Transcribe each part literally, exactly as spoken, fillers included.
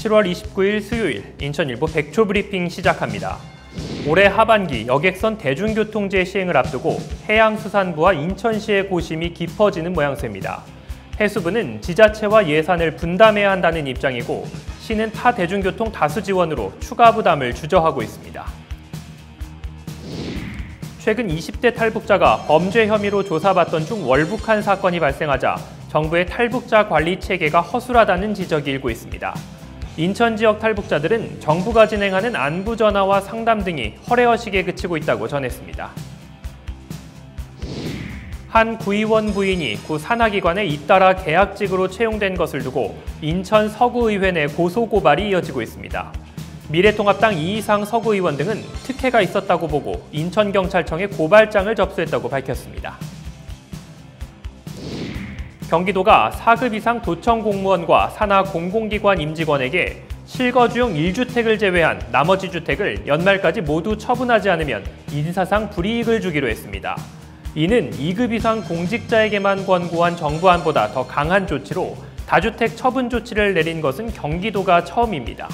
칠월 이십구일 수요일 인천일보 백초 브리핑 시작합니다. 올해 하반기 여객선 대중교통제 시행을 앞두고 해양수산부와 인천시의 고심이 깊어지는 모양새입니다. 해수부는 지자체와 예산을 분담해야 한다는 입장이고 시는 타 대중교통 다수 지원으로 추가 부담을 주저하고 있습니다. 최근 이십 대 탈북자가 범죄 혐의로 조사받던 중 월북한 사건이 발생하자 정부의 탈북자 관리 체계가 허술하다는 지적이 일고 있습니다. 인천 지역 탈북자들은 정부가 진행하는 안부 전화와 상담 등이 허례허식에 그치고 있다고 전했습니다. 한 구의원 부인이 구 산하기관에 잇따라 계약직으로 채용된 것을 두고 인천 서구의회 내 고소고발이 이어지고 있습니다. 미래통합당 이희상 서구의원 등은 특혜가 있었다고 보고 인천경찰청에 고발장을 접수했다고 밝혔습니다. 경기도가 사 급 이상 도청 공무원과 산하 공공기관 임직원에게 실거주용 일 주택을 제외한 나머지 주택을 연말까지 모두 처분하지 않으면 인사상 불이익을 주기로 했습니다. 이는 이 급 이상 공직자에게만 권고한 정부안보다 더 강한 조치로 다주택 처분 조치를 내린 것은 경기도가 처음입니다.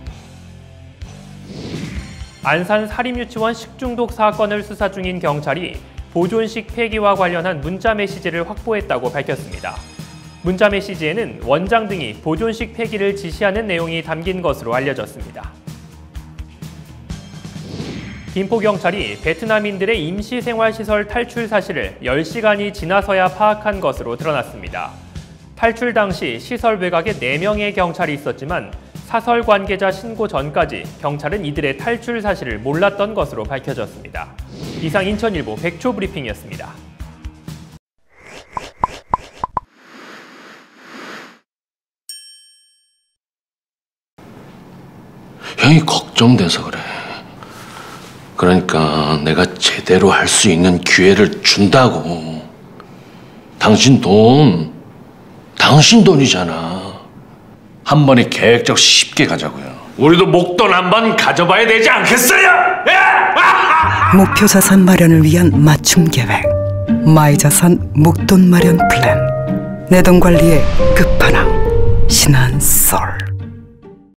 안산 사립유치원 식중독 사건을 수사 중인 경찰이 보존식 폐기와 관련한 문자 메시지를 확보했다고 밝혔습니다. 문자 메시지에는 원장 등이 보존식 폐기를 지시하는 내용이 담긴 것으로 알려졌습니다. 김포경찰이 베트남인들의 임시생활시설 탈출 사실을 열 시간이 지나서야 파악한 것으로 드러났습니다. 탈출 당시 시설 외곽에 네 명의 경찰이 있었지만 사설 관계자 신고 전까지 경찰은 이들의 탈출 사실을 몰랐던 것으로 밝혀졌습니다. 이상 인천일보 백초 브리핑이었습니다. 형이 걱정돼서 그래. 그러니까 내가 제대로 할 수 있는 기회를 준다고. 당신 돈, 당신 돈이잖아. 한 번에 계획적 쉽게 가자고요. 우리도 목돈 한번 가져봐야 되지 않겠어요? 목표 자산 마련을 위한 맞춤 계획. 마이자산 목돈 마련 플랜. 내 돈 관리의 끝판왕 신한솔.